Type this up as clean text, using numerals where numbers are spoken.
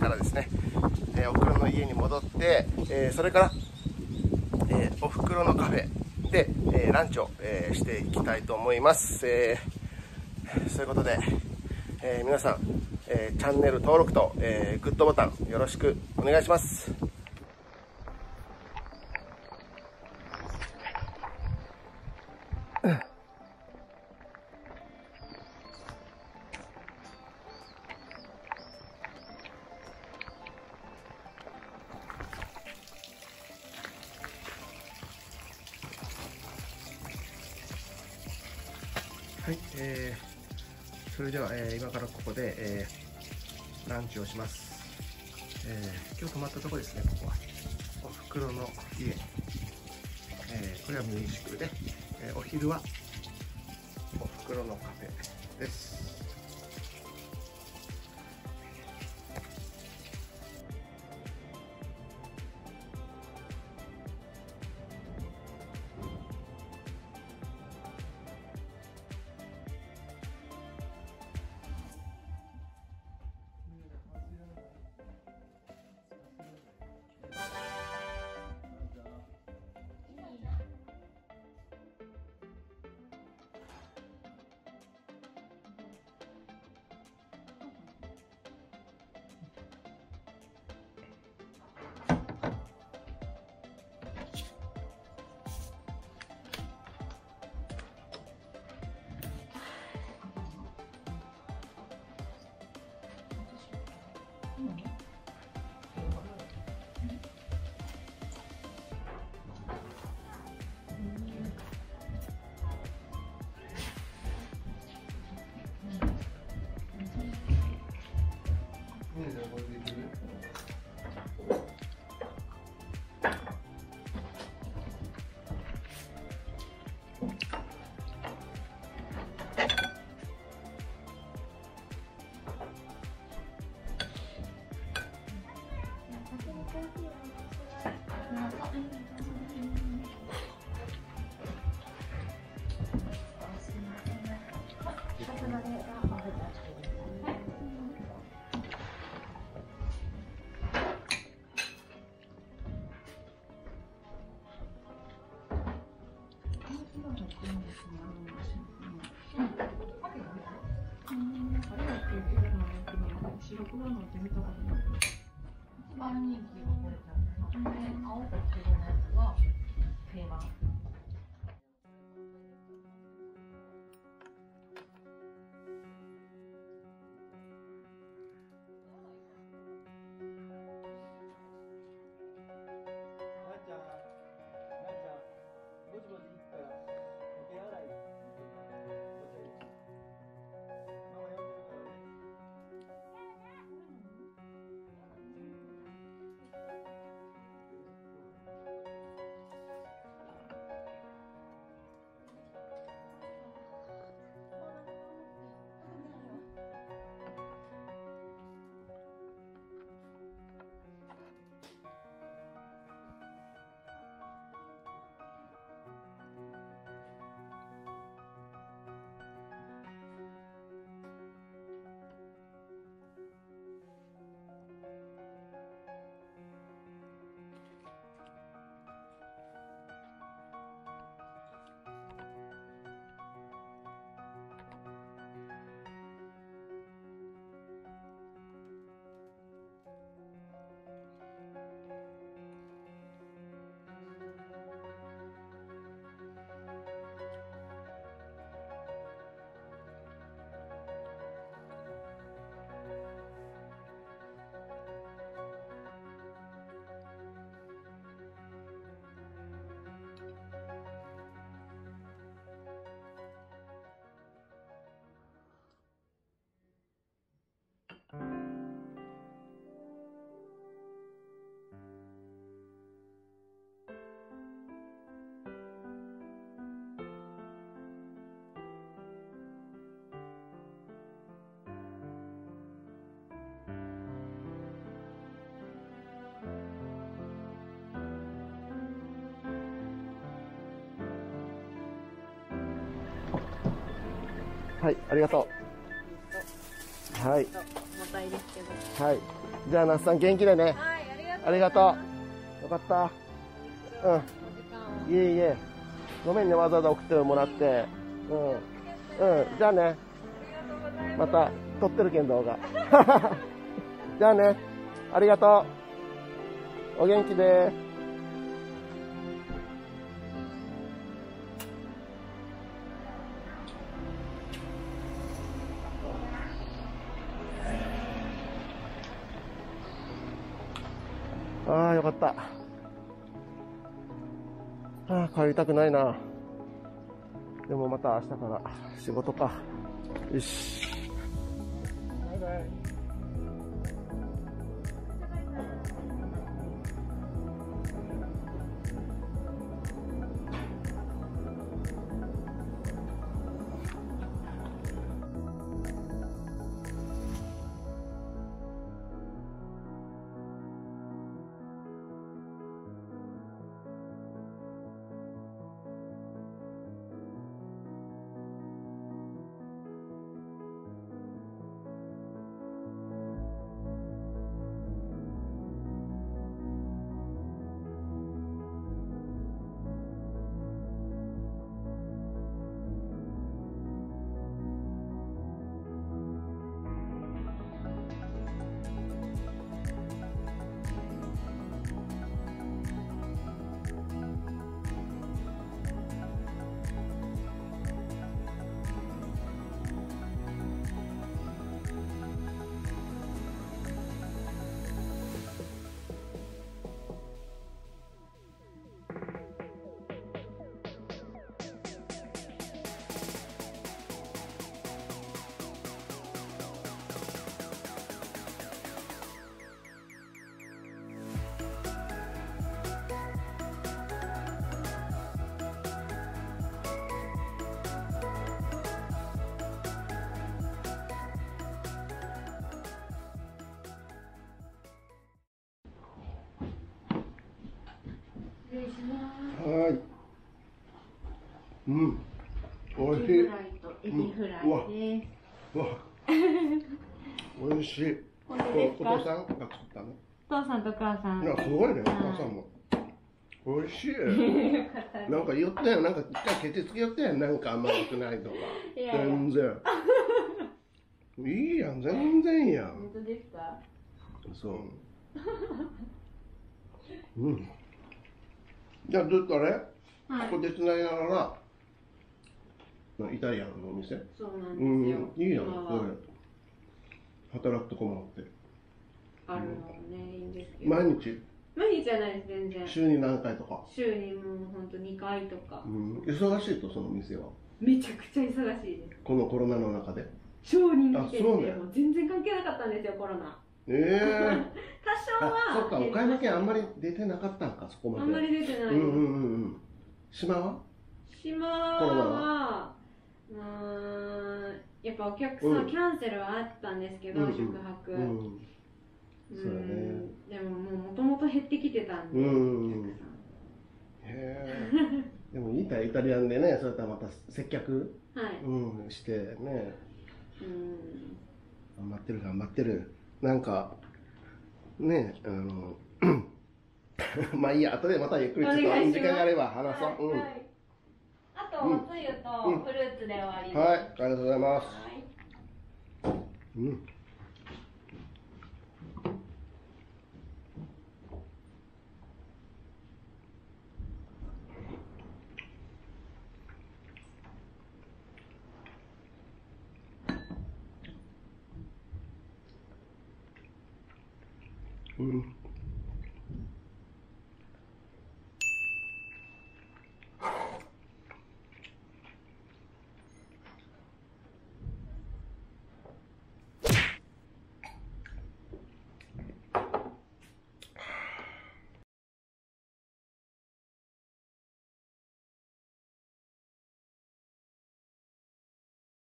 からですね、おふくろの家に戻って、それから、おふくろのカフェで、ランチを、していきたいと思います。そういうことで、皆さん、チャンネル登録と、グッドボタンよろしくお願いします。はい、それでは、今からここで、ランチをします。今日泊まったところですね。ここはおふくろの家、これは民宿で、お昼はおふくろのカフェです。 一番人気はこれだね。青と黄色のやつが定番。 はい、ありがとう。はい。 重たいですけど。 はい。 じゃあ那須さん元気でね。 はい、 ありがとう。よかった。うん。いえいえ。ごめんね、わざわざ送ってもらって。うん。うん。じゃあね。また撮ってるけん動画。じゃあね。ありがとう。お元気で。ああ、よかった。ああ、帰りたくないな。でもまた明日から仕事か。よし。バイバイ。 失礼します。 はい。うん。おいしい。 エビフライとエビフライです。 うわ。おいしい。 本当ですか？ お父さんが作ったの？ お父さんとお母さん。 いや、すごいね、お母さんも。おいしい。なんか言ったよ、なんか一回ケチつけよったやん、なんか甘くないとか。全然。いいやん、全然やん。 本当ですか？ そう。うん。じゃあずっとあれ、ここ手伝いながらイタリアンのお店。 そうなんですよ。 いいやん、これ。働くとこもあって。 あるのね、いいんですけど。 毎日じゃないです、全然。 週に何回とか。 週にもう本当2回とか。 忙しいと、その店は。 めちゃくちゃ忙しいです。 このコロナの中で。 超人気店で、もう全然関係なかったんですよ、コロナ。多少は。 そっか、岡山県あんまり出てなかったんか、そこまで。 あんまり出てない。 島は？ 島は、やっぱお客さん、キャンセルはあったんですけど、宿泊。そうだね。でももともと減ってきてたんで、お客さん。 へえ。でもイタリアンでね、そうやったらまた接客してね。頑張ってる頑張ってる。なんかね、まあいいや、後でまたゆっくりちょっと時間があれば話そう。 あとおつゆとフルーツで終わりです。 はい、ありがとうございます。うん。